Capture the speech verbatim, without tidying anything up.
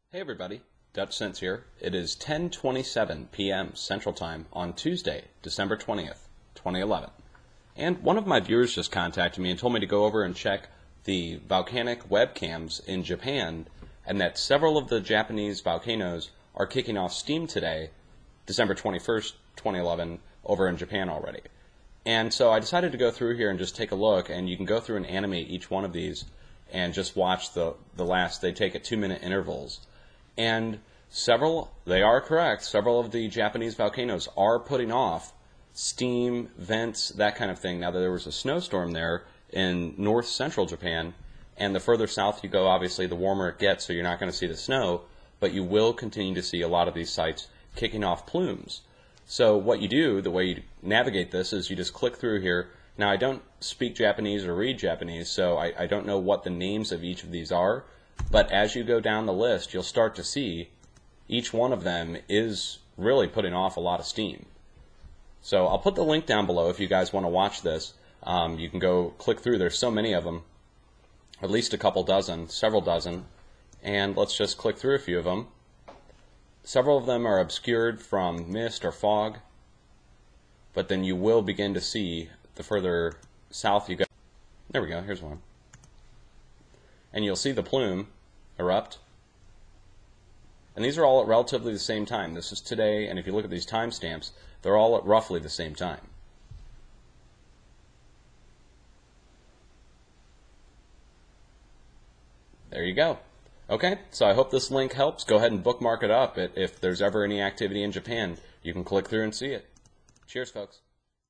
Hey everybody, Dutch Sense here. It is ten twenty-seven p m Central Time on Tuesday, December twentieth, twenty eleven. And one of my viewers just contacted me and told me to go over and check the volcanic webcams in Japan, and that several of the Japanese volcanoes are kicking off steam today, December twenty-first, twenty eleven, over in Japan already. And so I decided to go through here and just take a look, and you can go through and animate each one of these and just watch the, the last. They take at two minute intervals. And several, they are correct, several of the Japanese volcanoes are putting off steam, vents, that kind of thing. Now, there was a snowstorm there in north central Japan, and the further south you go, obviously, the warmer it gets, so you're not going to see the snow, but you will continue to see a lot of these sites kicking off plumes. So what you do, the way you navigate this, is you just click through here. Now, I don't speak Japanese or read Japanese, so I, I don't know what the names of each of these are. But as you go down the list, you'll start to see each one of them is really putting off a lot of steam. So I'll put the link down below if you guys want to watch this. Um, you can go click through. There's so many of them, at least a couple dozen, several dozen. And let's just click through a few of them. Several of them are obscured from mist or fog, but then you will begin to see the further south you go. There we go. Here's one. And you'll see the plume erupt. And these are all at relatively the same time. This is today, and if you look at these timestamps, they're all at roughly the same time. There you go. Okay, so I hope this link helps. Go ahead and bookmark it up. If there's ever any activity in Japan, you can click through and see it. Cheers, folks.